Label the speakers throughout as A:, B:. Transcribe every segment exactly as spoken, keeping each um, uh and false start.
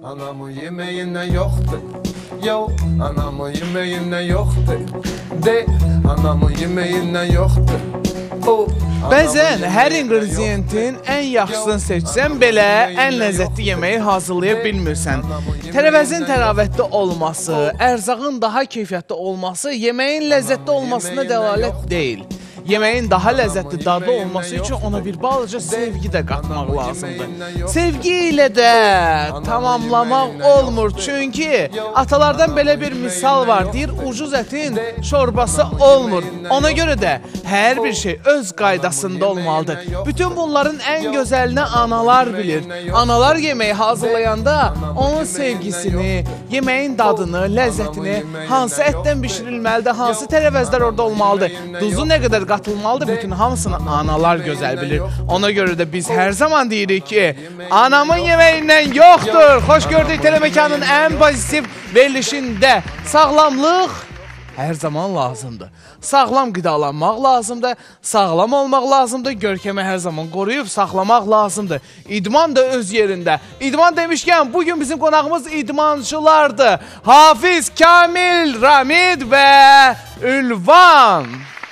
A: Anamın yemeğinden yoktu. Yo, anamın yemeğinden yoktu. De, anamın yemeğinden yoktu. O,
B: Bəzən hər ingrediyentin ən yaxşısını seçsən belə ən ləzzətli yeməyi hazırlaya bilmirsən. Tərəvəzin təravətli olması, ərzağın daha keyfiyyətli olması yeməyin ləzzətli olmasına dəlalət deyil. Yeməyin daha ləzzətli dadlı olması üçün ona bir balaca sevgi də qatmaq lazımdır. Sevgi ilə də tamamlamaq olmur. Çünki atalardan belə bir misal var. Deyir, ucuz ətin şorbası olmur. Ona görə də hər bir şey öz qaydasında olmalıdır. Bütün bunların ən gözəlini analar bilir. Analar yeməyi hazırlayanda onun sevgisini, yeməyin dadını, ləzzətini, hansı ətdən bişirilməlidir, hansı tərəvəzlər orada olmalıdır, duzu nə qədər qatılmalıdır, bütün hamısını analar gözəl bilir. Ona görə də biz hər zaman deyirik ki, anamın yeməyindən yoxdur. Xoş gördük Telemekanın ən pozitiv verilişində sağlamlıq hər zaman lazımdır. Sağlam qidalanmaq lazımdır, sağlam olmaq lazımdır, görkəmi hər zaman qoruyub saxlamaq lazımdır. İdman da öz yerində. İdman demişkən, bugün bizim qonağımız idmançılardır. Hafiz, Kamil, Ramid və Ülvan.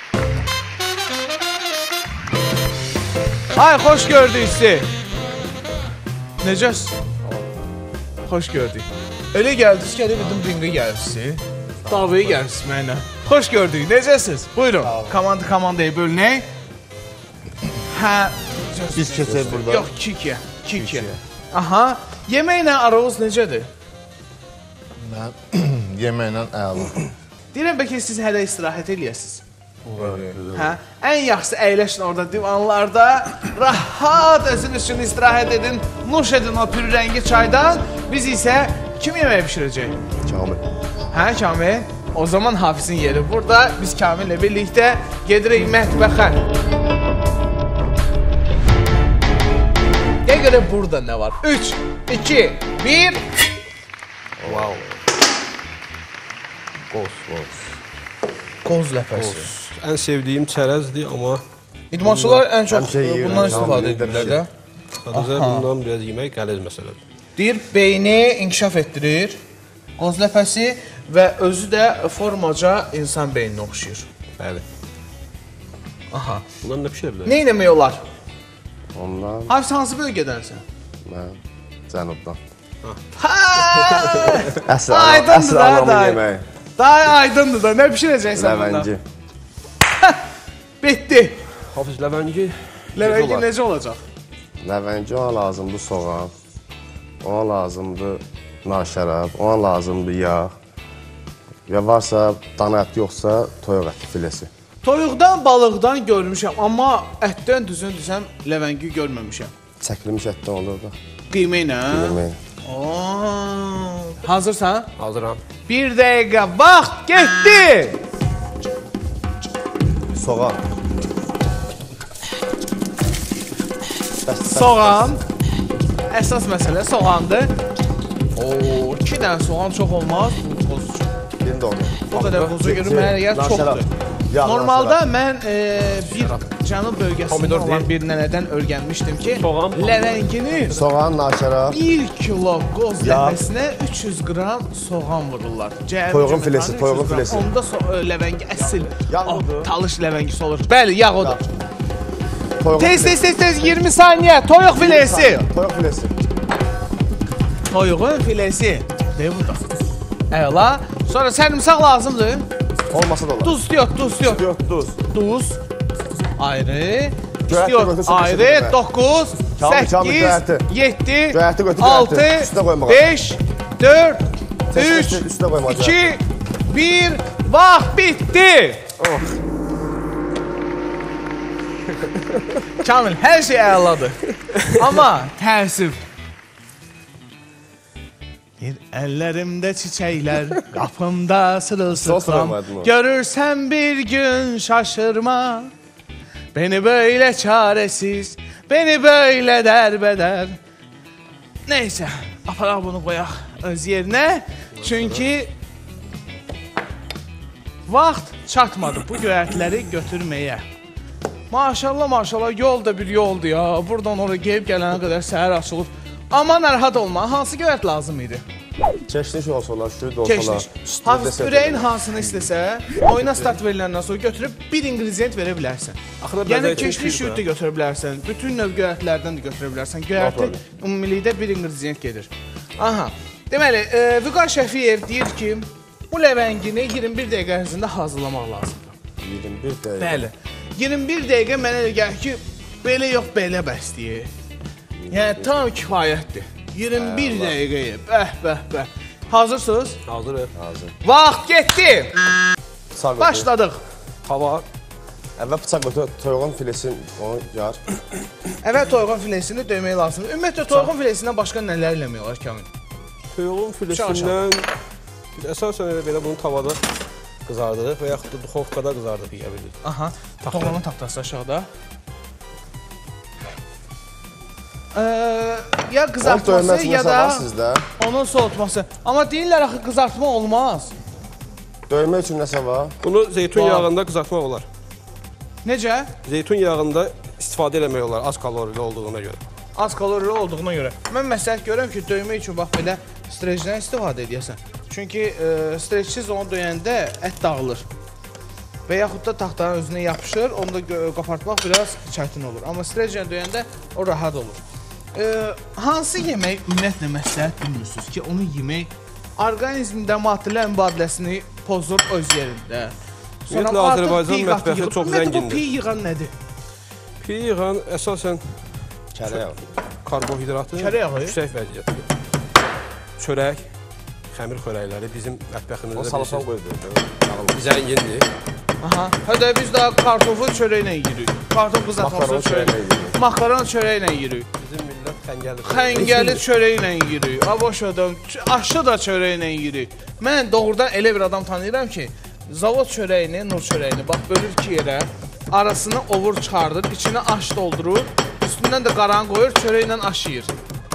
B: Ay, xoş gördük sizi. Necəs? Xoş gördük. Elə gəldiniz ki, elə bildim ringə gəldiniz. Davaya gəldiniz mənə. Xoş gördük. Necəsiz? Buyurun. Komanda komandaya bölünək. Hə.
C: Biz keçək burada.
B: Yox, kikə. Kikə. Aha. Yeməklə aranız necədir?
C: Yeməklə əla.
B: Deyirəm, bəlkə siz hələ istirahət eləyəsiniz. Hə? Ən yaxşısı əyləşin orada divanlarda. Rahat özünüz üçün istirahət edin. Nuş edin o pür rəngi çaydan. Biz isə kim yeməyi pişirəcək?
C: Kamil.
B: Hə, Kamil? O zaman Hafizin yeri burada. Biz Kamil'lə birlikdə gedirik mətbəxə. Gəl görə burada nə var? üç, iki, bir.
C: Wow. Qoz, qoz.
B: Qoz ləpəsi.
D: Ən sevdiyim çərəzdir, amma
B: İdmançılar ən çox
C: Həmişə yeyirəm,
B: bundan istifadə
C: tamam,
B: edirlər də.
D: sadəcə bundan biraz yemək qəliz məsələdir.
B: Deyir, beyni inkişaf etdirir. Qoz ləpəsi və özü də formaca insan beyninə oxşayır.
D: Bəli.
B: Aha.
D: Bundan nə pişirə bilər?
B: Nə eləmək olar?
C: Ondan
B: Hafiz, hansı bölgədənsən?
C: mən cənubdan.
B: Əsl aydındır da,
C: yeməyi.
B: daha aydındır da, nə pişirəcəksən burada?
C: Ləvəngi.
B: Bitdi.
D: Hafiz ləvəngi.
B: Ləvəngi necə olacaq?
C: Ləvəngi ona lazımdır soğan. Ona lazımdır nar şərab. Ona lazımdır yağ. Ya varsa dana ət yoxsa toyuq əti filesi.
B: Toyuqdan, balıqdan görmüşəm, amma ətdən düzün düzəm ləvəngi görməmişəm.
C: Çəkilmiş ətdən olur da.
B: Qiyməklə?
C: Yeməyi.
B: Ooo. Hazırsan?
D: Hazıram.
B: Bir dəqiqə, vaxt getdi!
C: Soğan.
B: Soğan. Əsas məsələ soğandır. Oo, iki dənə soğan çox olmaz. Qoz üçün.
C: Bir də onu.
B: O qədər qoza görə mənə gəl çoxdur. Normalda mən e, bir cənub bölgəsində olan bir nənədən öyrənmişdim ki, ləvənginin
C: Soğan, nar şərab.
B: bir kilo qoz ləpəsinə üç yüz qram soğan vururlar.
C: Toyuğun filesi, toyuğun filesi.
B: Onda so ləvəngi əsl,
C: Yağ
B: oh,
C: odur.
B: talış ləvəngisi olur. Bəli, yağ odur.
C: Toyuğun
B: Tez,
C: filesi.
B: tez, tez, tez, iyirmi saniyə, toyuq filesi.
C: Toyuq filesi.
B: Toyuğun filesi. De burada. Əla. Sonra sərімsaq lazımdır.
C: Olmasa da olur.
B: Duz yox, duz yox.
C: Yox, duz.
B: Duz. Ayrı.
C: Göyərti
B: Yox,
C: götürsün,
B: ayrı.
C: götürsün.
B: dokuz,
C: Kamil, Kamil,
B: səkkiz,
C: göyərti.
B: yeddi,
C: Göyərti götür,
B: altı,
C: göyərti. Üstünə qoymağa.
B: beş, dörd, üç,
C: Üstünə- üstünə qoymağa.
B: iki, bir. Vaxt bitdi.
C: Oh.
B: Kamil, hər şey əladır. Amma təəssüf. Bir əllərimdə çiçəklər, qapımda sırılsıklam.
C: soramadım o.
B: Görürsən bir gün şaşırma. Beni böyle çaresiz, beni böyle derbeder. Neyse, aparaq bunu qoyaq öz yerinə. Çünki vaxt çatmadı bu göyərtiləri götürməyə. Maşallah, maşallah, yol da bir yoldur ya. Buradan oraya gəlib gələnə qədər səhər açılıb. Amma narahat olma, hansı göyərti lazım idi?
C: Keşniş olsalar, şüyd olsalar.
B: Keşniş. Hafiz, ürəyin hansını istəsə, oyuna start veriləndən sonra götürüb bir ingredient verə bilərsən. Yəni keşniş şüyd də götürə bilərsən, bütün növ göyərtilərdən də götürə bilərsən. Göyərti ümumilikdə bir ingredient gedir. Aha, deməli, e, Vüqar Şəfiyev deyir ki, bu ləvəngini iyirmi bir dəqiqə ərzində hazırlamaq lazımdır.
C: iyirmi bir dəqiqə.
B: Bəli, iyirmi bir dəqiqə mənə elə gəlir ki, belə yox, belə bəsləyir. Yəni, tam kifayətdir. iyirmi bir dəqiqəyə, bəh, bəh, bəh. Hazırsınız?
D: Hazırıq.
C: Hazır.
B: Vaxt getdi.
C: Bıçaq
B: Başladıq.
D: Hava.
C: Əvvəl bıçaq götür, toyuğun filesin onu yar.
B: Əvvəl toyuğun filesini döymək lazımdır. Ümumiyyətlə, toyuğun filesindən başqa nələr eləmək olar Kamil?
D: Toyuğun filesindən biz əsasən elə belə bunu tavada qızardırıq və yaxud da duxovkada qızardırıq yeyə bilirik.
B: Aha, toğlama taxtası aşağıda. Ee, ya qızartması ya da onun soğutması. Amma deyirlər axı qızartma olmaz.
C: Döymək üçün nəsə var?
D: Bunu zeytun yağında qızartmaq olar.
B: Necə?
D: Zeytun yağında istifadə eləmək olar az kalorili olduğuna görə.
B: Az kalorili olduğuna görə. Mən məsləhət görürəm ki, döymək üçün bax belə streçdən istifadə edəsən. Çünki e, streçsiz onu döyəndə ət dağılır. Və yaxud da taxtanın özünə yapışır, onu da qapartmaq biraz çətin olur. Amma streçlə döyəndə o rahat olur. E, hansı yemək ümumiyyətlə məsləhət bilmirsiniz ki, onu yemək orqanizmdə maddələr mübadiləsini pozur öz yerində.
D: Ümumiyyətlə, Azərbaycan mətbəxi çox zəngindir.
B: Bu piy yığan nədir?
D: Piy yığan əsasən
C: Kərə yağı.
D: karbohidratı yüksək vəziyyətdir. Çörək, xəmir xörəkləri bizim mətbəximizdə
C: salsan qoydur.
D: Zəngindir.
B: Aha. Hədə biz daha kartofu çörəklə yeyirik. Kartof qızartması çörəklə yeyirik. Makaron çörəklə yeyirik.
D: Bizim millət xəngəli.
B: Xəngəli çörəklə yeyirik. Aboş adam, aşı da çörəklə yeyirik. Mən doğrudan elə bir adam tanıyıram ki, zavod çörəyini, nur çörəyini bax bölür iki yerə, arasını ovur çıxardır, içinə aş doldurur, üstündən də qaranı qoyur, çörəklə aş yeyir.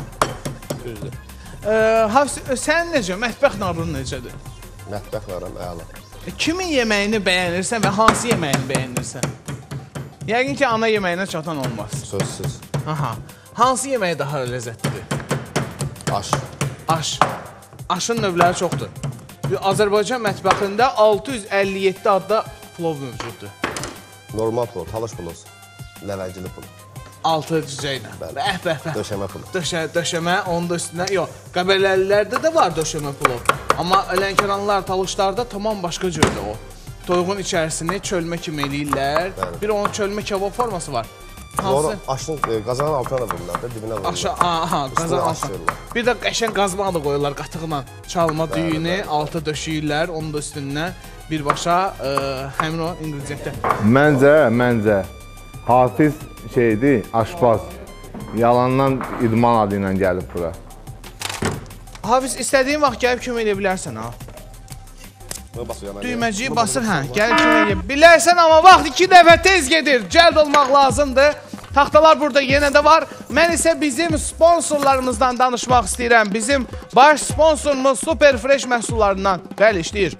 D: Düzdür.
B: Hafiz, sən necə? Mətbəx nabırın necədir?
C: Mətbəx varam, əla.
B: Kimin yeməyini bəyənirsən və hansı yeməyini bəyənirsən? Yəqin ki, ana yeməyinə çatan olmaz.
C: Sözsüz.
B: Aha. Hansı yeməyi daha ləzzətlidir?
C: Aş.
B: Aş. Aşın növləri çoxdur. Azərbaycan mətbəxində altı yüz əlli yeddi adda plov mövcuddur.
C: Normal plov, talış plov, ləvəngili plov.
B: Altı cücəylə. Bəh, bəh, bəh.
C: Döşəmə plov.
B: Döşə, döşəmə, onun da üstünə, yox, Qəbələlilərdə də var döşəmə plov. Amma Lənkəranlar, talışlarda tamam başqa cürdür o. Toyuğun içərisini çölmə kimi eləyirlər. Bir onun çölmə kebab forması var.
C: Hansı? Aşın, qazanın altına da vururlar da, dibinə vururlar.
B: Aşağı, aha, qazanın altına. Bir də qəşən qazma da qoyurlar qatıqla. Çalma düyünü, altı döşəyirlər, onun da üstündən birbaşa həmin o ingrediyentlər.
E: Məncə, məncə, Hafiz şeydir, aşpaz. Yalandan idman adı ilə gəlib bura.
B: Hafiz, istədiyin vaxt gəlib kömək edə bilərsən, ha? Düyməciyi basır, hə, gəlib kömək edə bilərsən, amma vaxt iki dəfə tez gedir, cəld olmaq lazımdır. Taxtalar burada yenə də var. Mən isə bizim sponsorlarımızdan danışmaq istəyirəm. Bizim baş sponsorumuz Super Fresh məhsullarından. Bəli, işləyir.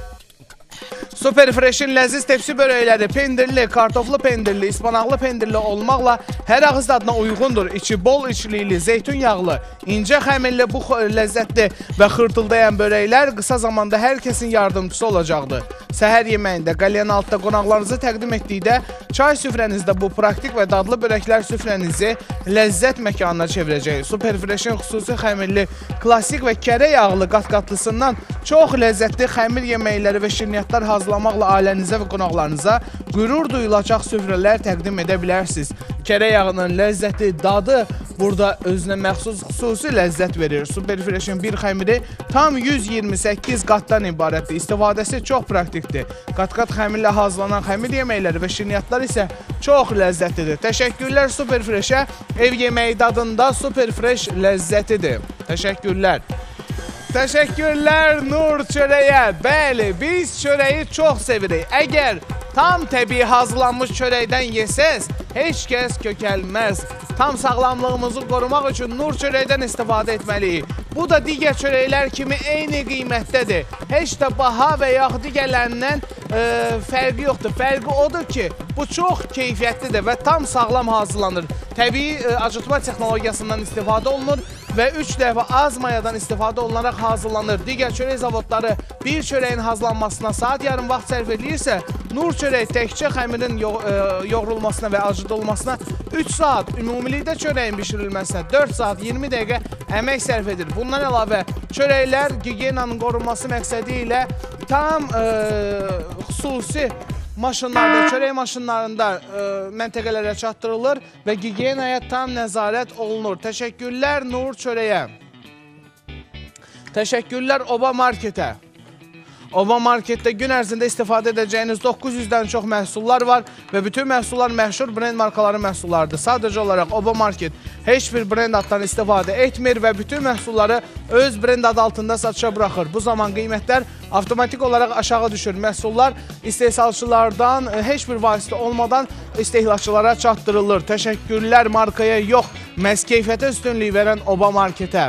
B: Super Fresh'in ləziz tepsi börəkləri pendirli, kartoflu pendirli, ispanaqlı pendirli olmaqla hər ağız dadına uyğundur. İçi bol içlikli, zeytun yağlı, incə xəmirli bu ləzzətli və xırtıldayan börəklər qısa zamanda hər kəsin yardımcısı olacaqdır. Səhər yeməyində, qalyan altda qonaqlarınızı təqdim etdikdə, çay süfrənizdə bu praktik və dadlı börəklər süfrənizi ləzzət məkanına çevirəcək. Super Fresh'in xüsusi xəmirli, klasik və kərə yağlı qat-qatlısından çox ləzzətli xəmir yeməkləri və şirniyyatlar hazırlamaqla ailənizə və qonaqlarınıza qürur duyulacaq süfrələr təqdim edə bilərsiniz. Kərə yağının ləzzəti, dadı burada özünə məxsus xüsusi ləzzət verir. Super Fresh'in bir xəmiri tam yüz iyirmi səkkiz qatdan ibarətdir. İstifadəsi çox praktikdir. Qat-qat xəmirlə hazırlanan xəmir yeməkləri və şirniyyatlar isə çox ləzzətlidir. Təşəkkürlər Super Fresh'ə. Ev yeməyi dadında Super Fresh ləzzətidir. Təşəkkürlər. Təşəkkürlər Nur çörəyə. Bəli, biz çörəyi çox sevirik. Əgər tam təbii hazırlanmış çörəkdən yesəz, heç kəs kökəlməz. Tam sağlamlığımızı qorumaq üçün nur çörəkdən istifadə etməliyik. Bu da digər çörəklər kimi eyni qiymətdədir. Heç də baha və yaxud digərlərindən e, fərqi yoxdur. Fərqi odur ki, bu çox keyfiyyətlidir və tam sağlam hazırlanır. Təbii e, acıtma texnologiyasından istifadə olunur. və üç dəfə az mayadan istifadə olunaraq hazırlanır. Digər çörək zavodları bir çörəyin hazırlanmasına saat yarım vaxt sərf edirsə, Nur çörək təkcə xəmirin yo e, yoğrulmasına və acıdılmasına üç saat, ümumilikdə çörəyin bişirilməsinə dörd saat iyirmi dəqiqə əmək sərf edir. Bundan əlavə çörəklər gigiyenanın qorunması məqsədi ilə tam e, xüsusi maşınlarda, çörək maşınlarında e, məntəqələrə çatdırılır və gigiyenaya tam nəzarət olunur. Təşəkkürlər Nur çörəyə. Təşəkkürlər Oba Marketə. Oba Marketdə gün ərzində istifadə edəcəyiniz doqquz yüzdən çox məhsullar var və bütün məhsullar məşhur brend markaları məhsullardır. Sadəcə olaraq Oba Market heç bir brend addan istifadə etmir və bütün məhsulları öz brend adı altında satışa buraxır. Bu zaman qiymətlər avtomatik olaraq aşağı düşür. Məhsullar istehsalçılardan heç bir vasitə olmadan istehlakçılara çatdırılır. Təşəkkürlər markaya yox, məhz keyfiyyətə üstünlük verən Oba Marketə.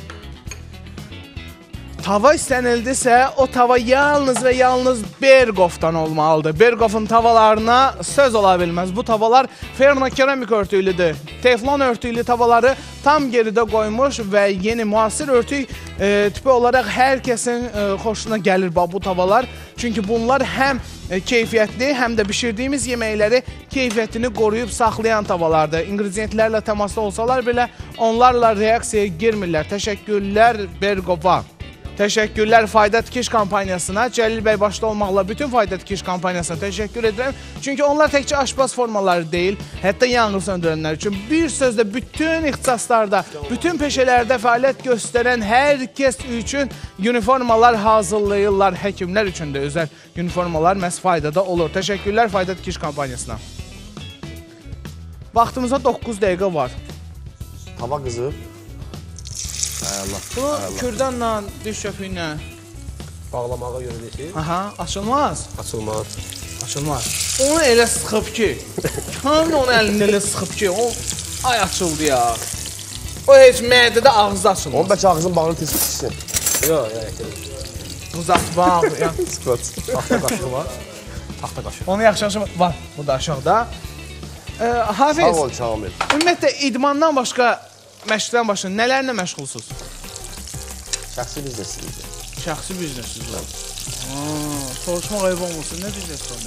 B: Tava istənildisə, o tava yalnız və yalnız Bergofdan olmalıdır. Bergofun tavalarına söz ola bilməz. Bu tavalar Ferno keramik örtüylüdür. Teflon örtüylü tavaları tam geridə qoymuş və yeni müasir örtük e, tipi olaraq hər kəsin e, xoşuna gəlir bu tavalar. Çünki bunlar həm e, keyfiyyətli, həm də bişirdiyimiz yeməkləri keyfiyyətini qoruyub saxlayan tavalardır. İngrediyentlərlə təmasda olsalar belə onlarla reaksiyaya girmirlər. Təşəkkürlər Bergova. Təşəkkürlər Fayda Tikiş kampaniyasına, Cəlil bəy başda olmaqla bütün Fayda Tikiş kampaniyasına təşəkkür edirəm. Çünki onlar təkcə aşpaz formaları deyil, hətta yanğın söndürənlər üçün bir sözlə bütün ixtisaslarda, bütün peşələrdə fəaliyyət göstərən hər kəs üçün uniformalar hazırlayırlar. Həkimlər üçün də özəl uniformalar məhz Faydada olur. Təşəkkürlər Fayda Tikiş kampaniyasına. Vaxtımıza doqquz dəqiqə var.
C: Tava qızıb. Ayarla.
B: Bunu kürdanla, düş çöpü ilə
D: Bağlamağa yönəlisi.
B: Aha, açılmaz.
D: Açılmaz.
B: Açılmaz. Onu elə sıxıb ki, kamil onu əlində elə sıxıb ki, o ay açıldı ya. O heç mədədə ağızda açılmaz.
C: Onun bəlkə ağzın bağını tez pişsin.
D: Yox, yox.
B: Uzat bax.
C: Skot.
D: Taxta qaşığı var. Taxta qaşığı.
B: Onu yaxşı-yaxşı var. Burada aşağıda. Ee, Hafiz,
C: Sağ ol Kamil.
B: ümumiyyətlə idmandan başqa, məşqdən başqa nələrlə məşğulsuz?
C: Şəxsi biznesinizdir.
B: Şəxsi biznesizdir. Soruşmaq ayıb olmasın. Nə biznes var?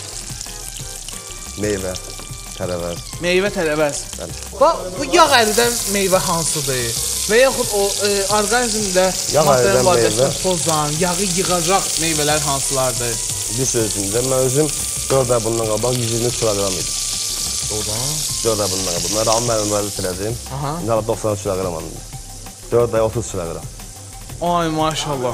C: Meyvə, tərəvəz.
B: Meyvə tərəvəz.
C: Bəli.
B: Bax, bu yağ əridən meyvə hansıdır? Və yaxud o e, orqanizmdə
C: Yağ əridən
B: maddələr
C: meyvə.
B: pozan, yağı yığacaq meyvələr hansılardır?
C: Bir sözümdə mən özüm dörd ay bundan qabaq yüz iyirmi kiloqram idim.
B: Doğrudan.
C: dörd ay bundan qabaq. Bunları am müəllim müəllif elədim.
B: Aha.
C: İndi doxsan kiloqram aldım. dörd ay otuz kiloqram.
B: Ay maşallah.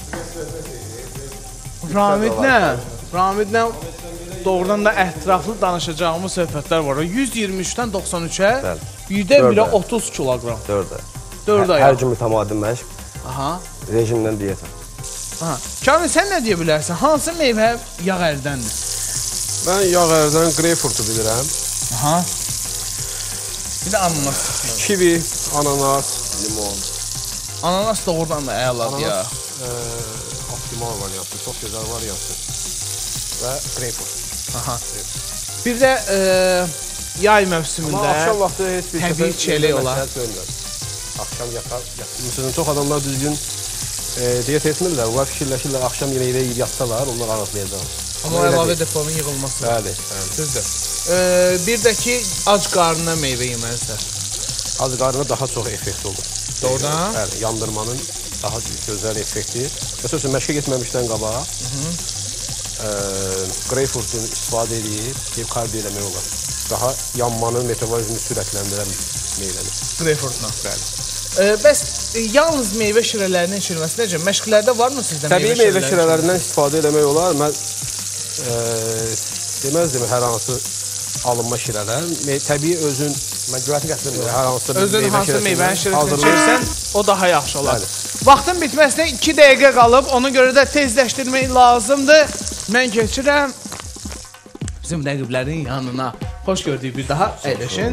B: Ramidlə, Ramidlə doğrudan da ətraflı danışacağımız söhbətlər var. yüz iyirmi üçdən doxsan üçə,
C: Bəli.
B: birdə
C: Dörd
B: birə
C: ay.
B: otuz kiloqram.
C: dörd ay.
B: dörd ay.
C: Hər gün mütəmadi məşq,
B: Aha.
C: rejimdən diyeta.
B: Aha. Kamil, sən nə deyə bilərsən? Hansı meyvə yağ əridəndir?
D: Mən yağ ərdən greyfurtu bilirəm.
B: Aha. Bir də ananas.
D: Kivi, ananas,
C: Limon.
B: Ananas doğrudan da əladır ya.
D: ananas e, optimal variantı, çox gözəl variantı. Və greyfurt.
B: Aha. Bir də e, yay
D: Amma
B: mövsümündə
D: axşam vaxtı heç bir
B: təbii çelik olar.
D: Axşam yatar, yatır. Məsələn, çox adamlar düzgün e, diyet etmirlər. Onlar fikirləşirlər, axşam yeməyi yeyib yatsalar, onlar ağırlayacaq.
B: Amma əlavə deponun yığılması.
D: Bəli, bəli.
B: Düzdür. E, bir də ki, ac qarnına meyvə yeməlisən.
D: Az qarına daha çox effekt olur.
B: Doğrudan?
D: Bəli, yandırmanın daha gözəl effekti. Məsələn, məşqə getməmişdən qabaq e, greyfurtun istifadə edib, deyib kardiyo eləmək olar. Daha yanmanın, metabolizmi sürətləndirən meyvədir.
B: Greyfurtla.
D: Bəli.
B: E, bəs e, yalnız meyvə şirələrinin içilməsi necə? Məşqlərdə varmı sizdə
D: Təbii meyvə
B: şirələri?
D: şirələrindən istifadə eləmək olar. Mən e, deməzdim hər hansı alınma şirələr. Me təbii özün
C: Mən cürəti gətirmirəm.
D: hər hansı bir
B: Özün hansı
D: şirəsindən
B: meyvənin şirəsini
D: hazırlayırsan,
B: çəksən, o daha yaxşı olar.
D: Bəli.
B: Vaxtın bitməsinə iki dəqiqə qalıb, ona görə də tezləşdirmək lazımdır. Mən keçirəm bizim rəqiblərin yanına. Xoş gördük bir daha, əyləşin.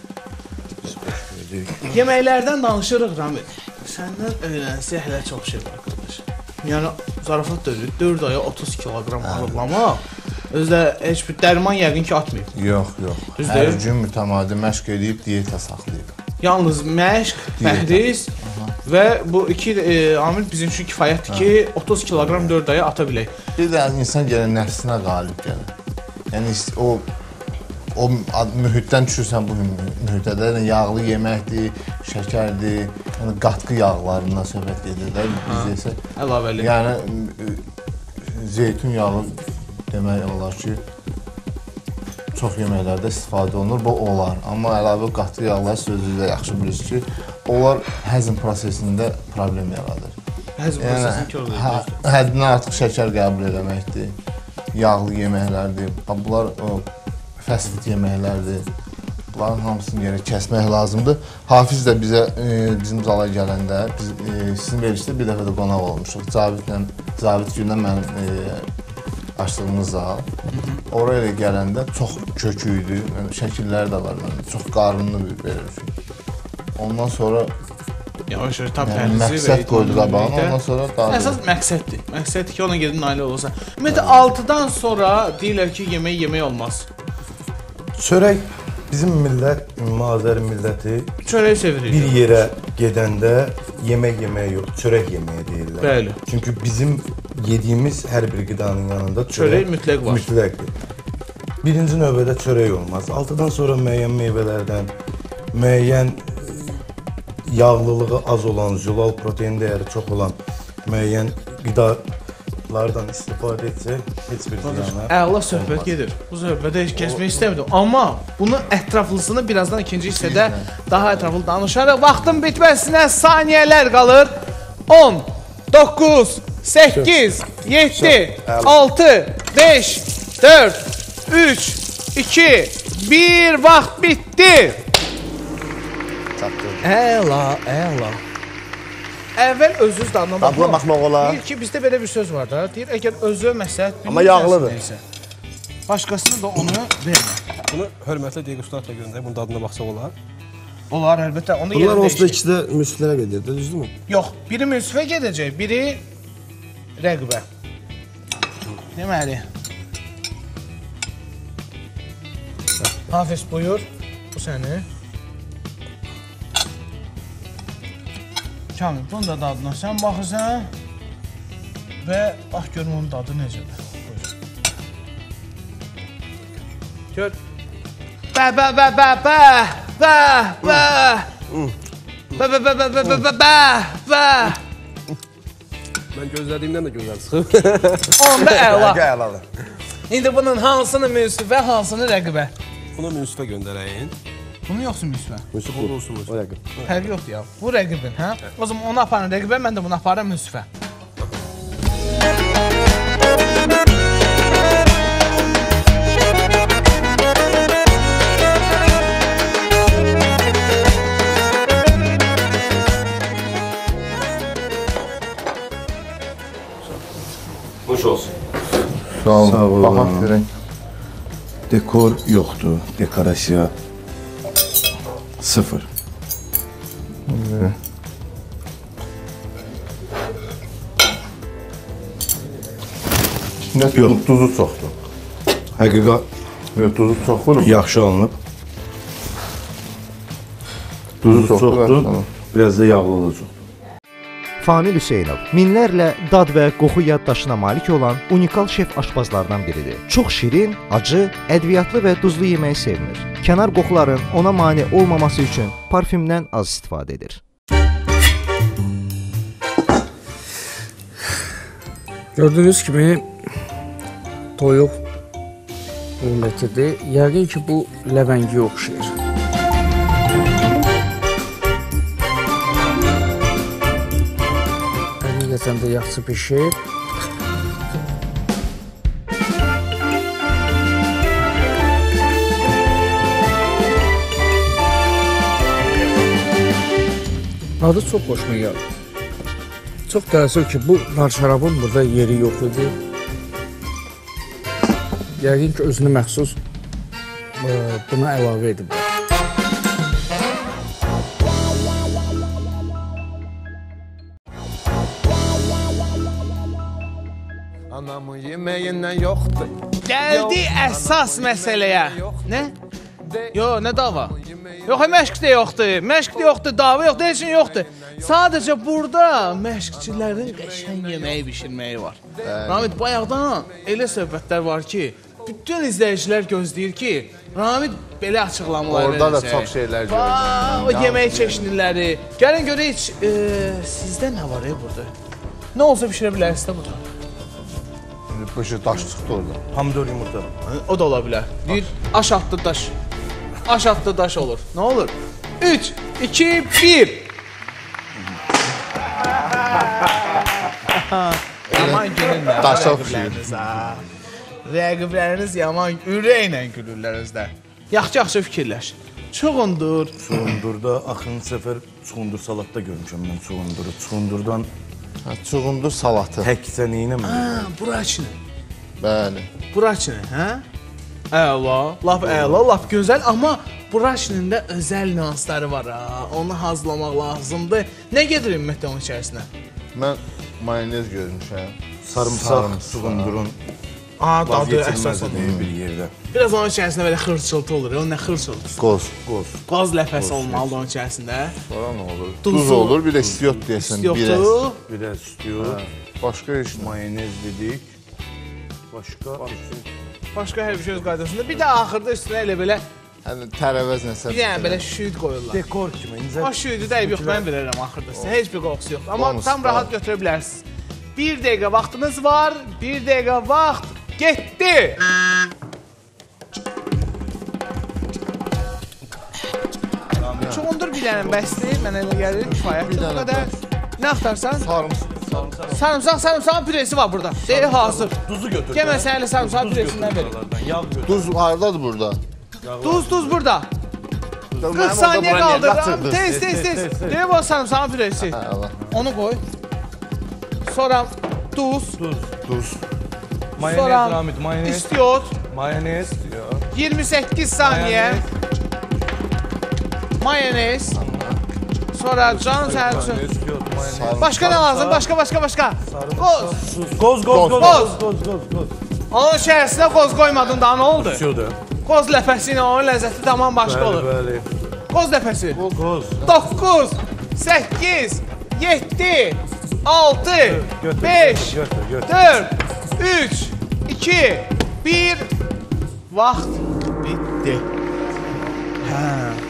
B: Yeməklərdən danışırıq, Ramil. Səndən öyrənsə hələ çox şey var, qardaş. Yəni, zarafat döyülür, dörd aya otuz kiloqram ağırlamaq. Özdə heç bir dərman yəqin ki, atmayıb.
E: Yox, yox.
B: Düzdür?
E: Hər gün mütəmadi məşq edib diyeta saxlayıb.
B: Yalnız məşq, pəhriz və bu iki e, amil bizim üçün kifayətdir ki, otuz kiloqram dörd aya ata bilək.
E: Bir də insan gəlir nəfsinə qalib gəlir. Yəni o o mühitdən düşürsən bu mühitə də yağlı yeməkdir, şəkərdir, yəni qatqı yağlarından söhbət gedir də biz desək.
B: Əlavəli.
E: Yəni zeytun yağı demək olar ki, çox yeməklərdə istifadə olunur, bu olar. Amma əlavə qatı yağlar sözü də yaxşı bilirsiniz ki, onlar həzm prosesində problem yaradır.
B: Həzm prosesini kör edir.
E: Hə, həddindən artıq şəkər qəbul eləməkdir, yağlı yeməklərdir, bunlar o, fast food yeməklərdir. Bunların hamısını yerə kəsmək lazımdır. Hafiz də bizə, e, bizim zala gələndə, biz e, sizin verilişdə bir dəfə də qonaq olmuşuq. Cavidlə, Cavid gündən mənim e, açdığımız zal. Oraya elə gələndə çox kökü idi, şəkilləri də var, çox qarınlı bir verir. Ondan sonra
B: yavaş-yavaş tam
E: yəni,
B: pəhrizi
E: məqsəd qoydu qabağına, ondan sonra daha
B: əsas məqsəddir. Məqsəddir ki, ona gedib nail olursan. Ümumiyyətlə, altıdan sonra deyirlər ki, yemək yemək olmaz.
F: Çörək bizim millət, Azəri milləti
B: Çörəyi sevirik.
F: bir yerə gedəndə yemək yeməyə yox, çörək yeməyə deyirlər.
B: Bəli.
F: Çünki bizim yediyimiz hər bir qidanın yanında
B: Çörək
F: çörək
B: mütləq var.
F: Mütləqdir. Birinci növbədə çörək olmaz. Altıdan sonra müəyyən meyvələrdən, müəyyən yağlılığı az olan, zülal protein dəyəri çox olan müəyyən qidalardan istifadə etsək, heç bir ziyana.
B: Əla söhbət gedir. Bu söhbədə heç kəsmək istəmirdim. Amma bunun ətraflısını birazdan ikinci hissədə daha ətraflı danışarıq. Vaxtın bitməsinə saniyələr qalır. on, doqquz, səkkiz, yeddi, altı, beş, dörd, üç, iki, bir, vaxt bitdi. Əla, əla. Əvvəl özünüz dadına baxmaq.
C: Dadına baxmaq olar.
B: Deyir ki, bizdə belə bir söz var da. Deyir, əgər özü məsləhət
C: Amma yağlıdır.
B: Başqasına da onu vermə.
D: Bunu hörmətli degustatla göndərək, bunun dadına baxsaq olar.
B: Olar, əlbəttə. Onu
F: Bunlar
B: yerində
F: onsuz da
B: işləyək.
F: ikisi də müsiflərə gedir, düzdürmü?
B: Yox, biri münsifə gedəcək, biri rəqbə. Deməli. Hafiz, buyur. Bu səni. Kamil, bunun da dadına sən baxırsan və bax görüm onun dadı necədir. Buyur. Gör. Bə, bə, bə, bə, bə, bə, bə. Bə, bə, bə, bə, bə, bə, bə, bə, bə.
D: Mən gözlədiyimdən də gözlər sıxıb.
B: Onda əla.
C: Əladır.
B: İndi bunun hansını münsifə, hansını rəqibə?
D: Buna münsifə göndərəyin.
B: Bunu yoxsa münsifə?
D: Münsifə olsun.
C: O rəqib.
B: Fərqi yoxdur ya. Bu rəqibin, hə? O zaman onu aparın rəqibə, mən də bunu aparım münsifə.
D: Hoş olsun.
E: Sağ olun.
F: Sağ olun.
E: Baxaq görək.
F: Dekor yoxdur, dekorasiya sıfır.
E: Nə yox, duzu çoxdur.
F: Həqiqət
E: Yox, duzu çox vurur.
F: yaxşı alınıb.
E: Duzu
F: Duzu
E: çoxdur.
F: çoxdur, biraz da yağlılığı çoxdur.
G: Famil Hüseynov minlərlə dad və qoxu yaddaşına malik olan unikal şef aşpazlardan biridir. Çox şirin, acı, ədviyyatlı və duzlu yeməyi sevmir. Kənar qoxuların ona mane olmaması üçün parfümdən az istifadə edir.
H: Gördüyünüz kimi toyuq omletidir. Yəqin ki, bu ləvəngiyə oxşayır. Həqiqətən də yaxşı pişir. Adı çox xoşuma gəldi. Çox təəssüf ki, bu nar şarabın burada yeri yox idi. Yəqin ki, özünə məxsus e, buna əlavə ediblər.
A: Anamı yemeğinden yoktu.
B: Gəldi əsas məsələyə. Nə? Yo, nə dava? Yox, məşq də yoxdur, məşq də yoxdur, dava yoxdur, heç nə yoxdur. Sadəcə burada məşqçilərin qəşəng yeməyi bişirməyi var. Ramid, bayaqdan elə söhbətlər var ki, bütün izləyicilər gözləyir ki, Ramid belə açıqlamalar
E: Orada da
B: verəcək.
E: çox şeylər gördüm.
B: O yemək çeşniləri. Gəlin görək, e, sizdə nə var ya burada? Nə olsa bişirə bilərsiniz də burada.
E: Bu şey daş çıxdı orada.
F: Pomidor yumurta.
B: O da ola bilər. Deyir, aş atdı daş. Aş atdı daş olur. Nə olur? üç, iki, bir. Yaman gülürlər.
E: Daşa
B: rəqibləriniz, ha. Rəqibləriniz yaman ürəklə gülürlər özdə. Yaxşı-yaxşı fikirləş. Çuğundur.
F: Çuğundurda axırıncı səfər çuğundur salatda görmüşəm mən çuğunduru. Çuğundurdan
E: Ha, çuğundur salatı.
F: təkcə neyinə mən?
B: Ha, buraçını.
E: Bəli.
B: Buraçını, hə? Əla, lap əla, lap gözəl, amma buraçının da özəl nüansları var ha. Onu hazırlamaq lazımdır. Nə gedir ümumiyyətlə onun içərisinə?
E: Mən mayonez görmüşəm.
F: Sarımsaq, çuğundurun
B: Aa, dadı əsas
F: vazgeçilməzliyi bir yerdə.
B: Biraz onun içərisində belə xırçıltı olur. O nə xırçıltısı?
E: Qoz.
F: Qoz.
B: Qaz ləfəsi olmalıdır onun içərisində.
E: Sonra nə olur?
B: Duzu.
E: Duz olur, bir də istiyot deyəsən. biraz.
B: İstiyotu.
F: Bir də stüyor,
E: Başqa heç nə.
F: mayonez dedik. Başqa
B: Başqa hər bir şey öz qaydasında. Bir də axırda üstünə elə belə
E: Yəni tərəvəz nəsə.
B: bir dənə belə şüyd qoyurlar.
F: dekor kimi incə.
B: O şüydü dəyib yox, mən verərəm axırda sizə. Heç bir qoxusu yoxdur. Amma
E: Bonus
B: tam
E: da.
B: rahat götürə bilərsiniz. Bir dəqiqə vaxtınız var. Bir dəqiqə vaxt getdi. Çoğundur bir dənə bəsdir. Mənə elə gəlir kifayətdir bu qədər. Nə axtarsan?
E: Sarımsaq.
B: Sarımsaq, sarımsağın püresi var burada. Deyil hazır.
F: Duzu götür.
B: Gəl mən sənə elə sarımsağın püresindən verim.
F: Yağ götür.
E: Duz hardadır burada?
B: Duz, duz burada. qırx saniyə qaldı. Tez, tez, tez. Deyil o sarımsağın püresi.
E: Allah.
B: Onu qoy. Sonra duz.
E: Duz.
F: Mayonez,
B: Sonra
F: Ramid, mayonez.
B: istiyot.
F: Mayonez.
B: iyirmi səkkiz saniyə. Mayonez. Sonra can sənin üçün.
F: İstiyot, mayonez.
B: Başqa nə lazım? Başqa, başqa, başqa. Qoz.
F: Qoz, qoz, qoz,
B: Qoz.
F: qoz, qoz, qoz.
B: Onun içərisinə qoz qoymadın da, nə oldu?
F: Şudur.
B: Qoz ləpəsi ilə onun ləzzəti tamam başqa
F: Bəli,
B: olur.
F: bəli.
B: Qoz ləpəsi.
F: Qoz.
B: doqquz, səkkiz, yeddi, altı,
F: Götür,
B: beş,
F: götür, götür.
B: dörd, üç, iki, bir. Vaxt bitdi. Hə.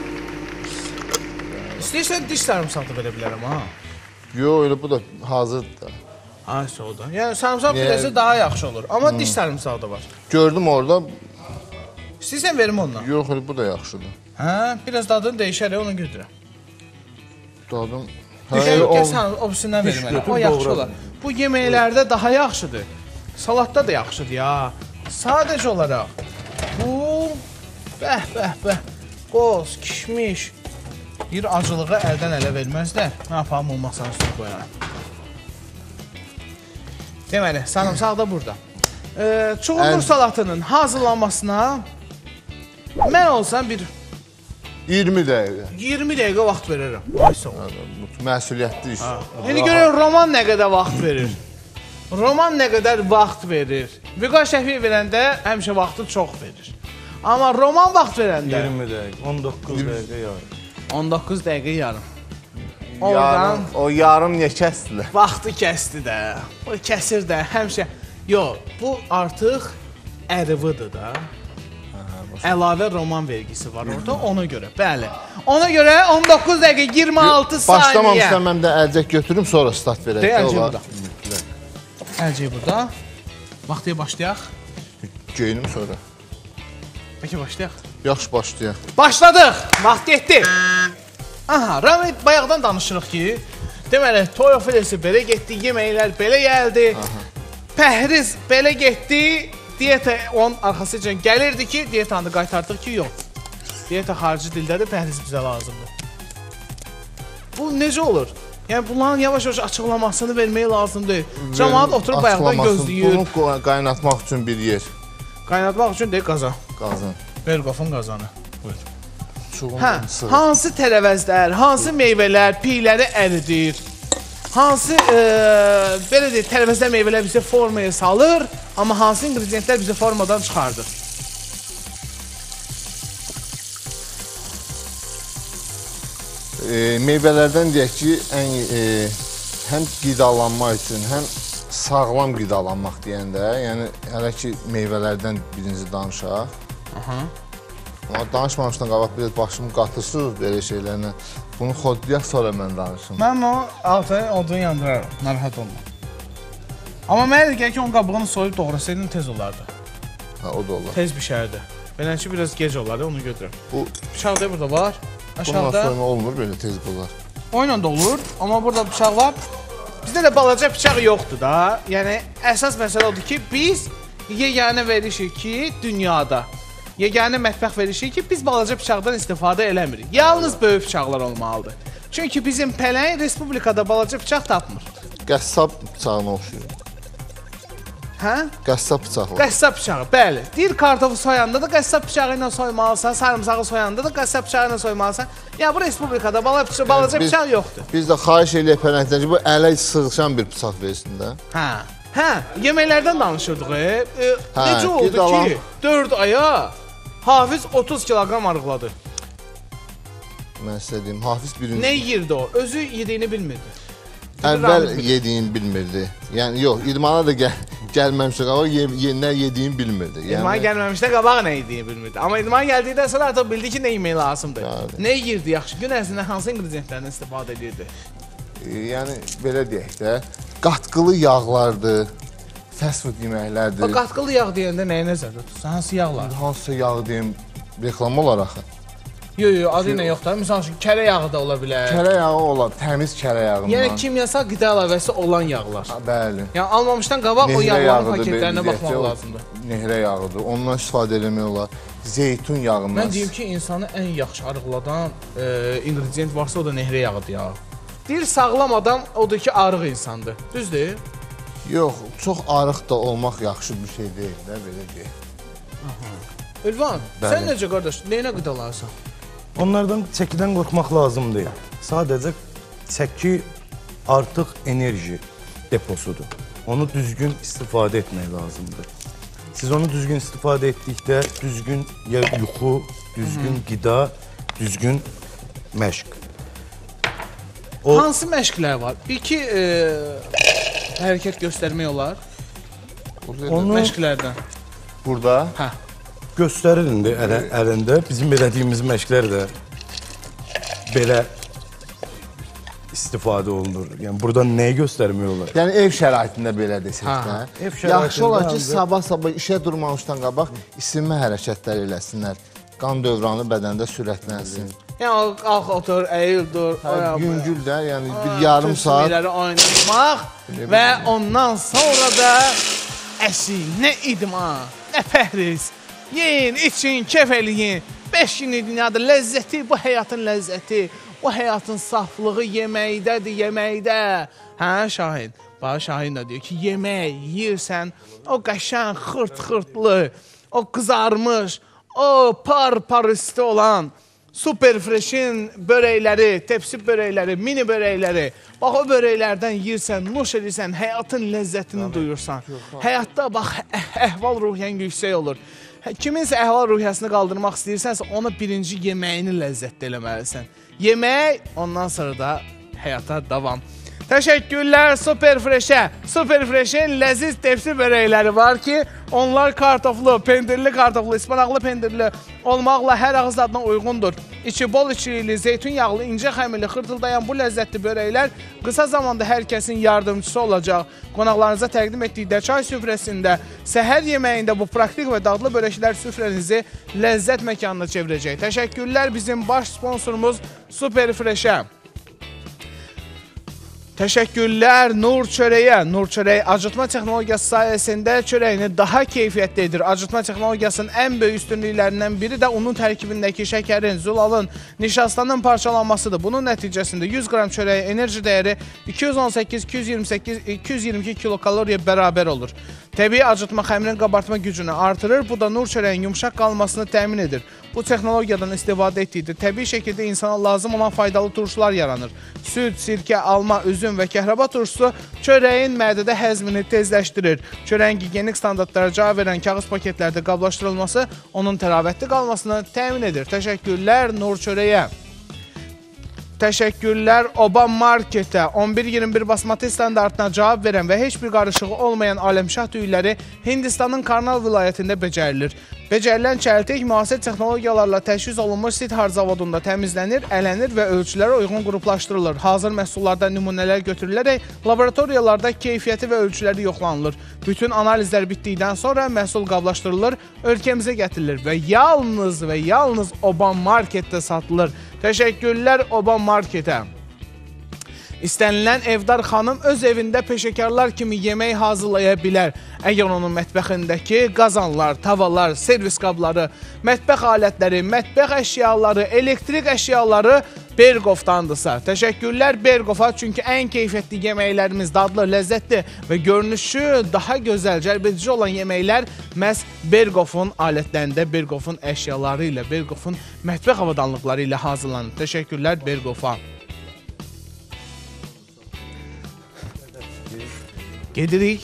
B: İstəyirsən diş sarımsağı da verə bilərəm ha.
E: Yo, elə bu da hazırdır da.
B: Ay soğuda. Yəni sarımsaq
E: Niyə?
B: püresi daha yaxşı olur. Amma diş sarımsağı da var.
E: Gördüm orada.
B: İstəyirsən verim ondan.
E: Yox, elə bu da yaxşıdır.
B: Hə, biraz dadını dəyişərək onu götürəm.
E: Dadım.
B: Gəl,
E: o-
B: gəl sən opsindən verim mənə.
F: götür,
B: O yaxşı
F: doğra.
B: olar. Bu yeməklərdə daha yaxşıdır. Salatda da yaxşıdır ya. Sadəcə olaraq bu bəh bəh bəh qoz, kişmiş bir acılığı əldən ələ verməzlər. Nə yapalım o masanın üstünə qoyarım. Deməli, sarımsaq da burada. Ee, çuğundur
E: Əl-
B: salatının hazırlanmasına mən olsam bir
E: iyirmi dəqiqə.
B: iyirmi dəqiqə vaxt verərəm. Ay sağ ol.
E: Bu məsuliyyətli iş.
B: İndi görək roman nə qədər vaxt verir. Roman nə qədər vaxt verir. Vüqar Şəfiyev verəndə həmişə vaxtı çox verir. Amma roman vaxt verəndə
F: iyirmi dəqiqə, on doqquz dəqiqə yağ.
B: on doqquz dəqiqə yarım. Oradan
E: Yarım, o yarım niyə kəsdilər?
B: vaxtı kəsdi də. O kəsir də həmişə. Yox, bu artıq ərivıdır da. Əlavə roman vergisi var orada ona görə. Bəli. Ona görə on doqquz dəqiqə iyirmi altı saniyə.
E: Başlamamışdan mən də əlcək götürüm, sonra start verək.
B: Dey,
E: də,
B: əlcək
E: olar.
B: burada. Əlcək burada. Vaxtıya başlayaq.
E: Geyinім sonra.
B: Peki başlayaq.
E: Yaxşı başlayaq.
B: Başladıq. Vaxt getdi. Aha, Ramid bayaqdan danışırıq ki, deməli, toyuq filesi belə getdi, yeməklər belə gəldi. Pəhriz belə getdi. Diyeta onun arxasıca gəlirdi ki, diyetanı qaytardıq ki, yox. Diyeta xarici dildədir, pəhriz bizə lazımdır. Bu necə olur? Yəni bunların yavaş-yavaş açıqlamasını vermək lazımdır. Cəmaət oturub bayaqdan
E: Açıqlamasın.
B: gözləyir.
E: Bunu qo- qaynatmaq üçün bir yer.
B: Qaynatmaq üçün deyək qazan.
E: Qazan.
B: Ver qofun qazanı. Buyur.
E: Çuğun
B: Hə,
E: mısır.
B: hansı tərəvəzlər, hansı meyvələr piyləri əridir? Hansı e, belə deyək, tərəvəzlər, meyvələr bizə formaya salır, amma hansı inqridiyentlər bizə formadan çıxardır?
E: e, meyvələrdən deyək ki, ən, e, həm qidalanma üçün, həm sağlam qidalanmaq deyəndə, yəni hələ ki meyvələrdən birinci danışaq.
B: Aha.
E: Amma danışmamışdan qabaq biraz başımı qatırsınız belə şeylərlə. Bunu xodlayaq, sonra mən danışım.
B: Mən o altı odunu yandıraram, narahat olma. Amma mənə də gəlir ki, onun qabığını soyub doğrasaydın tez olardı.
E: Ha, o da olar.
B: Tez bişərdi. Belənçi biraz gec olardı, onu götürürəm.
E: Bu
B: bıçaq da burada var.
E: bundan
B: Aşağıda
E: sonra olmur, belə tez olar.
B: oyla da olur, amma burada bıçaq var. Bizdə də balaca bıçaq yoxdur da. Yəni, əsas məsələ odur ki, biz yeganə verişik ki, dünyada. Yeganə mətbəx verişik ki, biz balaca bıçaqdan istifadə eləmirik. Yalnız böyük bıçaqlar olmalıdır. Çünki bizim pələng respublikada balaca bıçaq tapmır.
E: Qəssab bıçağına oxşuyur.
B: Hə?
E: Qəssab bıçaqlar.
B: Qəssab bıçağı, bəli. Deyir kartofu soyanda da qəssab bıçağı ilə soymalısan, sarımsağı soyanda da qəssab bıçağı ilə soymalısan. Ya bu respublikada balaca, balaca
E: biz,
B: bıçaq yoxdur.
E: Biz də xahiş eləyək pələngdən ki, bu ələ sığışan bir bıçaq versin də.
B: Hə. Hə, yeməklərdən danışırdıq. E, e,
E: Hə,
B: necə oldu
E: qidalan...
B: ki, dörd aya Hafiz otuz kiloqram arıqladı.
E: Mən sizə deyim, Hafiz birinci...
B: Nə yirdi o? Özü yediyini bilmirdi.
E: Əvvəl yediyini bilmirdi. Yəni, yox, idmana da gəl gəlməmişsə qabaq, ye ye nə yediyini bilmirdi. Yəni...
B: İdmana gəlməmişdə qabaq nə yediyini bilmirdi. Amma idmana gəldikdən sonra artıq bildi ki, nə yemək lazımdır.
E: Yəni.
B: Nə yirdi yaxşı? Gün ərzində hansı ingrediyentlərdən istifadə edirdi?
E: E, yəni, belə deyək də, qatqılı yağlardır, fast food yeməklərdir.
B: O qatqılı yağ deyəndə nəyə nəzərdə tutursan? Hansı yağlar?
E: Hansısa yağı deyim, reklam olar axı.
B: Yox, yox, adı ilə yox da. Misal üçün, kərə yağı da ola bilər.
E: Kərə yağı olar, təmiz kərə yağından.
B: Yəni, kimyasal qida əlavəsi olan yağlar.
E: Ha, bəli.
B: Yəni, almamışdan qabaq o yağların paketlərinə baxmaq lazımdır.
E: Nehrə yağıdır, ondan istifadə eləmək olar. Zeytun yağından.
B: Mən deyim ki, insanı ən yaxşı arıqladan e, ingredient varsa, o da nehrə yağıdır ya. Deyir, sağlam adam odur ki, arıq insandır. Düzdür?
E: Yox, çox arıq da olmaq yaxşı bir şey deyil də, belə deyək.
B: Ülvan, sən necə qardaş, neyinə qidalarsan?
F: Onlardan çəkidən qorxmaq lazım deyil. Sadəcə çəki artıq enerji deposudur. Onu düzgün istifadə etmək lazımdır. Siz onu düzgün istifadə etdikdə düzgün ya yuxu, düzgün qida, düzgün məşq.
B: O... Hansı məşqlər var? İki e, hərəkət göstərmək olar. Onu məşqlərdən.
E: Burada?
B: Hə.
F: Göstərir indi ələ, əlində. Bizim elədiyimiz məşqlər də belə istifadə olunur. Yəni, burada nəyi göstərmək olar?
E: Yəni, ev şəraitində belə desək də. Yaxşı olar ki, sabah-sabah işə durmamışdan qabaq isinmə hərəkətləri eləsinlər. Qan dövranı bədəndə sürətlənsin.
B: Yəni, qalx, otur, əyil, dur.
E: Yüngül də, yəni bir yarım saat.
B: Tüsmüləri oynatmaq və ondan sonra da əsi, nə idman, nə pəhriz. Yeyin, için, kef eləyin. Beş günlük dünyada ləzzəti, bu həyatın ləzzəti, bu həyatın saflığı yeməkdədir, yeməkdə. Hə, Şahin? Bax, Şahin də deyir ki, yemək yiyirsən, o qəşən, xırt-xırtlı, o qızarmış, o par-par üstü olan Super Fresh'in börəkləri, tepsi börəkləri, mini börəkləri. Bax, o börəklərdən yiyirsən, nuş edirsən, həyatın ləzzətini duyursan. Həyatda, bax, əhval ruhiyyən yüksək olur. Kiminsə əhval ruhiyyəsini qaldırmaq istəyirsənsə, ona birinci yeməyini ləzzətli eləməlisən. Yemək, ondan sonra da həyata davam. Təşəkkürlər Super Fresh-ə. Super Fresh-in ləziz tepsi börəkləri var ki, onlar kartoflu, pendirli kartoflu, ispanaqlı pendirli olmaqla hər ağız dadına uyğundur. İçi bol içilikli, zeytun yağlı, incə xəmirli, xırtıldayan bu ləzzətli börəklər qısa zamanda hər kəsin yardımcısı olacaq. Qonaqlarınıza təqdim etdikdə çay süfrəsində, səhər yeməyində bu praktik və dadlı börəklər süfrənizi ləzzət məkanına çevirəcək. Təşəkkürlər bizim baş sponsorumuz Super Fresh-ə. Təşəkkürlər Nur Çörəyə. Nur Çörək acıtma texnologiyası sayəsində çörəyini daha keyfiyyətli edir. Acıtma texnologiyasının ən böyük üstünlüklərindən biri də unun tərkibindəki şəkərin, zulalın, nişastanın parçalanmasıdır. Bunun nəticəsində yüz qram çörəyə enerji dəyəri iki yüz on səkkiz iki yüz iyirmi səkkiz iki yüz iyirmi iki kilokaloriya bərabər olur. Təbii acıtma xəmirin qabartma gücünü artırır. Bu da Nur Çörəyin yumşaq qalmasını təmin edir. Bu texnologiyadan istifadə etdikdə təbii şəkildə insana lazım olan faydalı turşular yaranır. Süd, sirkə, alma, üzüm və kəhraba turşusu çörəyin mədədə həzmini tezləşdirir. Çörəyin gigiyenik standartlara cavab verən kağız paketlərdə qablaşdırılması onun təravətli qalmasını təmin edir. Təşəkkürlər Nur Çörəyə. Təşəkkürlər Oba Marketə on bir iyirmi bir basmati standartına cavab verən və heç bir qarışığı olmayan aləmşah düyüləri Hindistanın Karnal vilayətində becərilir. Becərilən çəltik müasir texnologiyalarla təşxis olunmuş Sidhar zavodunda təmizlənir, ələnir və ölçülərə uyğun qruplaşdırılır. Hazır məhsullardan nümunələr götürülərək laboratoriyalarda keyfiyyəti və ölçüləri yoxlanılır. Bütün analizlər bitdikdən sonra məhsul qablaşdırılır, ölkəmizə gətirilir və yalnız və yalnız Oba Marketdə satılır. Təşəkkürlər Oba Marketə. İstənilən evdar xanım öz evində peşəkarlar kimi yemək hazırlaya bilər. Əgər onun mətbəxindəki qazanlar, tavalar, servis qabları, mətbəx alətləri, mətbəx əşyaları, elektrik əşyaları Berqovdandırsa. Təşəkkürlər Berqova, çünki ən keyfiyyətli yeməklərimiz dadlı, ləzzətli və görünüşü daha gözəl, cəlbedici olan yeməklər məhz Berqovun alətlərində, Berqovun əşyaları ilə, Berqovun mətbəx avadanlıqları ilə hazırlanır. Təşəkkürlər Berqova. Gedirik.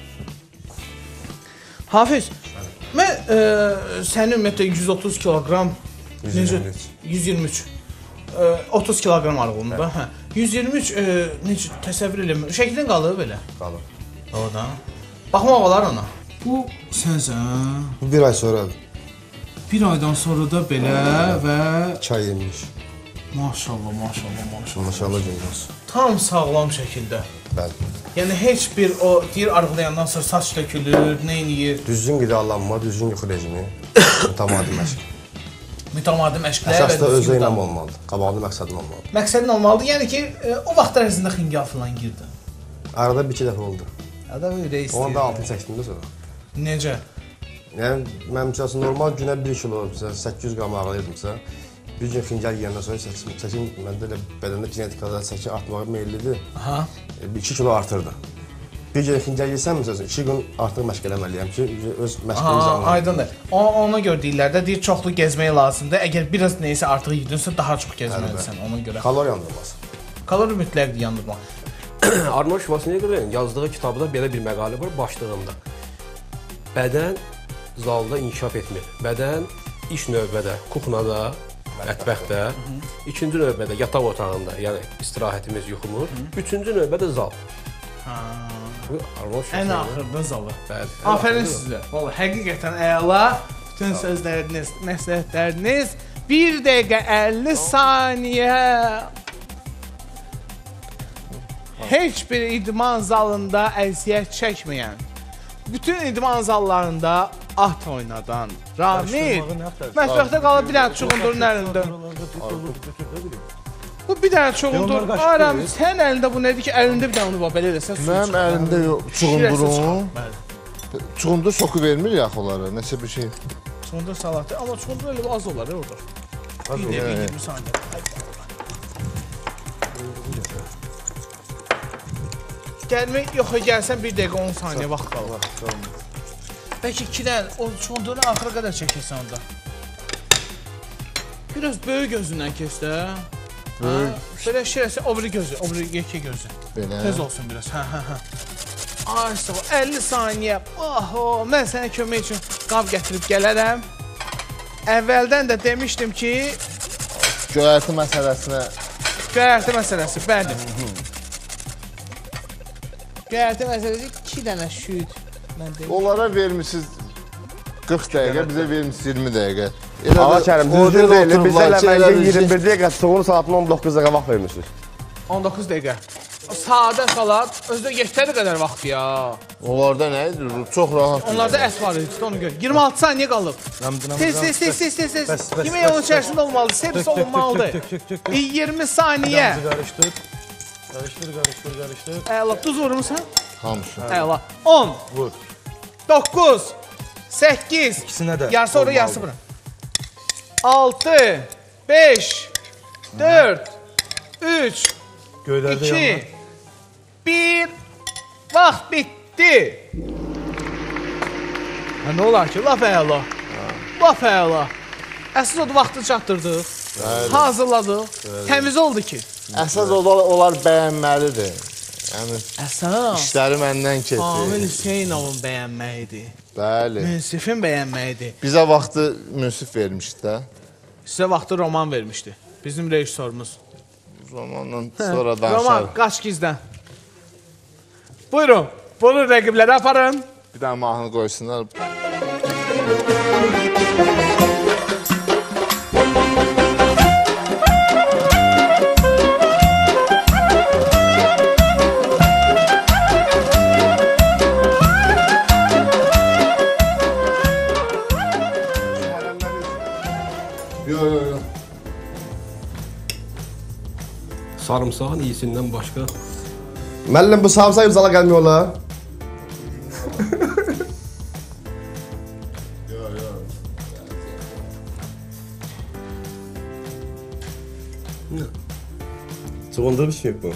B: Hafiz, mən e, sənin ümumiyyətlə yüz otuz kiloqram, yüz iyirmi üç, e, otuz kiloqram aralığında, hə. yüz iyirmi üç, e, necə təsəvvür eləmir, şəklin qalır belə?
C: Qalır.
B: O da. Baxmaq olar ona. Bu sənsən.
C: Bu bir ay sonradır.
B: Bir aydan sonra da belə və...
C: Çay yemiş.
B: Maşallah, maşallah, maşallah.
C: Maşallah gün olsun.
B: Tam sağlam şəkildə.
C: Bəli.
B: Yəni heç bir o deyir arıqlayandan sonra saç tökülür, nə eləyir?
C: Düzgün qidalanma, düzgün yuxu rejimi, mütəmadi məşq.
B: Mütəmadi məşqlər.
C: Əsas da özü ilə olmalıdır. Qabaqlı məqsədin olmalıdır.
B: Məqsədin olmalıdır. Yəni ki, e, o vaxt ərzində xingal falan girdi.
C: Arada bir iki dəfə oldu.
B: Ada öyle istəyir.
C: Onda altını çəkdim də sonra.
B: Necə?
C: Yəni mənim üçün normal günə bir kilo, səkkiz yüz qram ağırlayırdımsa, bir gün xingal yeyəndən sonra çəkim, çəkim məndə elə bədəndə genetikada çəki artmağa meyillidir.
B: Aha.
C: iki kilo artırdı. Bir gün xincal yesəm, məsələn, iki gün artıq məşq eləməliyəm ki, öz məşqimi zamanı.
B: Aydındır. Ona görə deyirlər də, deyir, çoxlu gəzmək lazımdır. Əgər biraz neysə artıq yedinsə, daha çox gəzməlisən ona görə.
C: Kalori yandırması.
B: Kalori mütləq yandırmaq.
D: Arnold Schwarzeneggerin yazdığı kitabda belə bir məqalə var başlığında. Bədən zalda inkişaf etmir. Bədən iş növbədə, kuxnada, mətbəxdə, ikinci növbədə yataq otağında, yəni istirahətimiz, yuxumuz, üçüncü növbədə zal.
B: Ən axırda zalı.
D: Bəli.
B: Afərin sizə. Vallahi həqiqətən əla. Bütün sözləriniz, məsləhətləriniz bir dəqiqə əlli saniyə. Heç bir idman zalında əziyyət çəkməyən, bütün idman zallarında at oynadan Ramil mətbəxdə qalıb bir dənə çuğundurun əlində. Bu bir dənə çuğundur. Aram, sən əlində bu nədir ki, əlində bir dənə onu var, belə eləsən.
E: Mənim əlimdə çuğundurum. Çuğundur soku vermir yaxı onlara, nəsə bir şey.
B: Çuğundur salatı, amma çuğundur elə az olar, orada. Bir dəqiqə iyirmi saniyə. Gəlmək, yox, gəlsən bir dəqiqə on saniyə vaxt qalır. Bəlkə iki dənə, o çuğundurunu axıra qədər çəkirsən onda. Biraz böyük gözündən kes də. Böyük. Belə şirəsə, o biri gözü, o biri yekə gözü.
E: Belə.
B: Tez olsun biraz, hə, hə, hə. Ay, sağ ol, əlli saniyə. Oho, mən sənə kömək üçün qab gətirib gələrəm. Əvvəldən də demişdim ki...
E: Göyərti məsələsinə...
B: Göyərti məsələsi, bəli. Göyərti məsələsi iki dənə şüd.
E: Onlara vermişsiniz qırx dəqiqə, bizə vermişsiniz iyirmi dəqiqə.
C: Ağa Kərim, düzgün deyil, bizə eləməkdə iyirmi bir dəqiqə, soğunu saatın on doqquz dəqiqə vaxt vermişsiniz.
B: on doqquz dəqiqə. Sadə salat, özdə yetəri qədər vaxt ya.
E: Onlarda nə idi? Çox rahat.
B: Onlarda ət var idi, onu gör. iyirmi altı saniyə qalıb. Tez, tez, tez, tez, tez, tez. Yemək onun içərisində olmalıdır, servis olunmalıdır. iyirmi saniyə.
F: Qarışdır, qarışdır, qarışdır, qarışdır.
B: Əla, duz vurmuşsan?
E: Hamısı.
B: Əla. on.
F: Vur.
B: doqquz. səkkiz.
F: İkisinə də.
B: Yarısı oraya, yarısı bura. altı. beş. dörd. üç. iki. bir. Vaxt bitdi. Nə olar ki, laf əla. Laf əla. Əsas odur, vaxtı çatdırdıq. Hazırladıq. Təmiz oldu ki.
E: Əsas onlar bəyənməlidir. Yəni,
B: Əsas.
E: işləri məndən keçir.
B: Amil Hüseynovun bəyənməyidir.
E: Bəli.
B: Münsifin bəyənməyidir.
E: Bizə vaxtı münsif vermişdi də.
B: Sizə vaxtı roman vermişdi. Bizim rejissorumuz.
E: Romanla sonra
B: Roman,
E: danışarıq.
B: qaç gizdən. Buyurun, bunu rəqiblərə aparın.
E: Bir dənə mahnı qoysunlar.
C: Yo, yo, yo.
D: Sarımsağın iyisindən başqa
C: Müəllim, bu sarımsaq imzala gəlmiyor ola.
D: Çoğunda bir şey yok bu.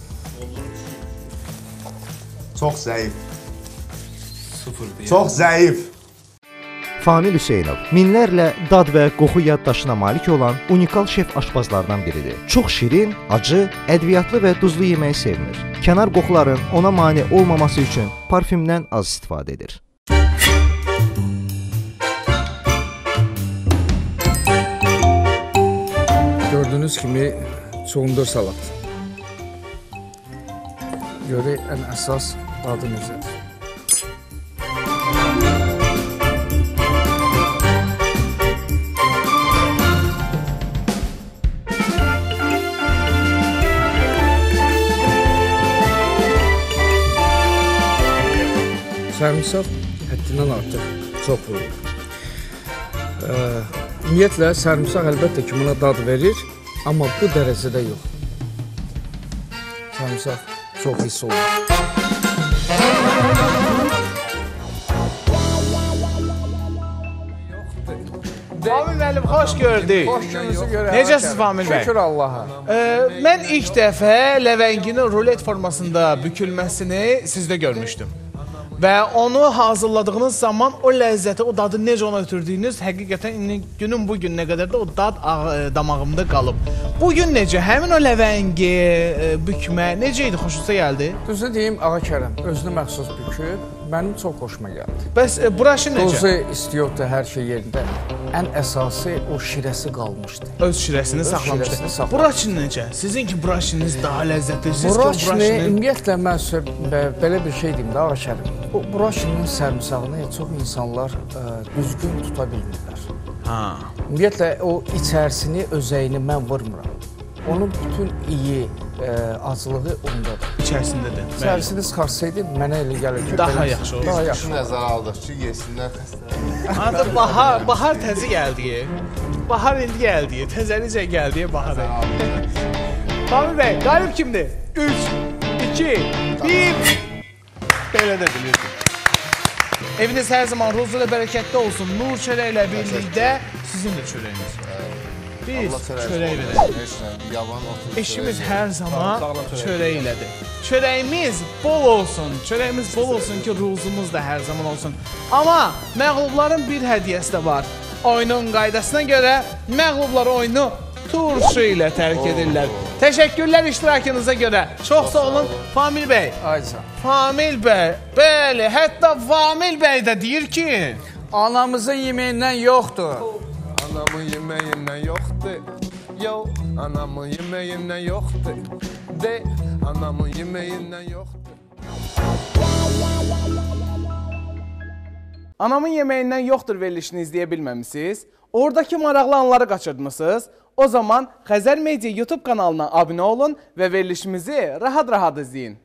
C: Çox zəif.
D: Sıfır diye.
C: Çox zəif.
G: Famil Hüseynov minlərlə dad və qoxu yaddaşına malik olan unikal şef aşpazlardan biridir. Çox şirin, acı, ədviyyatlı və duzlu yeməyi sevmir. Kənar qoxuların ona mane olmaması üçün parfümdən az istifadə edir.
H: Gördüyünüz kimi çondur salat. Görək ən əsas dadı necədir. Sarımsaq həddindən artıq çox vurulur. Ümumiyyətlə, sarımsaq əlbəttə ki, buna dad verir, amma bu dərəcədə yox. Sarımsaq çox hiss olur.
B: Famil müəllim, xoş gördük.
H: Xoş gününüzü görək.
B: Necəsiz Famil bəy?
H: Şükür Allaha.
B: Ee, mən ilk dəfə ləvənginin rulet formasında bükülməsini sizdə görmüşdüm. Və onu hazırladığınız zaman o ləzzəti, o dadı necə ona ötürdüyünüz həqiqətən indi günün bu gününə qədər də o dad damağımda qalıb. Bugün necə? Həmin o ləvəngi, bükmə necə idi? Xoşunuza gəldi?
H: Düzü deyim, Ağa Kərəm, özünə məxsus büküb, mənim çox xoşuma gəldi.
B: Bəs e, buraşı necə?
H: Dozu, istiyotda, hər şey yerində. Ən əsası o şirəsi qalmışdı.
B: Öz şirəsini
H: Öz
B: saxlamışdı.
H: şirəsini saxlamışdı.
B: Buraşın necə? Sizinki buraşınız daha ləzzətli. Siz
H: Buraşını, ümumiyyətlə, mən sö- bə- belə bir şey deyim də, Ağa Kərəm. Bu buraşının sərmsağını çox insanlar ə, düzgün tuta bilmirlər.
B: Ha.
H: Ümumiyyətlə, o içərisini, özəyini mən vurmuram. Onun bütün iyi ə, acılığı ondadır.
B: İçərisindədir.
H: İçərisini çıxarsaydı, mənə elə gəlir ki,
B: Daha
H: belə-
B: yaxşı olur.
H: Daha
E: Şu
H: yaxşı.
E: nəzərə aldıq ki, yesinlər xəstələr.
B: Artıq bahar, bahar təzə gəldi. Bahar indi gəldi. Təzəlicə gəldi bahar. Famil bəy, qalib kimdir? üç, iki, bir. Belə də bilirdim. Eviniz hər zaman ruzlu və bərəkətli olsun. Nur çörəklə birlikdə sizin də çörəyiniz. Biz çörək verək.
E: Yavan otur.
B: Eşimiz hər zaman çörək ilədir. Çörəyimiz bol olsun. Çörəyimiz bol olsun ki, ruzumuz da hər zaman olsun. Amma məğlubların bir hədiyyəsi də var. Oyunun qaydasına görə məğlublar oyunu turşu ilə tərk edirlər. Təşəkkürlər iştirakınıza görə. Çox sağ olun Famil bəy.
H: Ayca.
B: Famil bəy, bəli, hətta Famil bəy də deyir ki,
H: Anamızın yeməyindən yoxdur.
A: Anamın yemeğinden yoktu. Yo, anamın yemeğinden yoktu. De, anamın yemeğinden yoktu.
B: Anamın yeməyindən yoxdur verilişini izləyə bilməmisiniz? Oradakı maraqlı anları qaçırtmısınız? O zaman Xəzər Media YouTube kanalına abunə olun və verilişimizi rahat-rahat izləyin.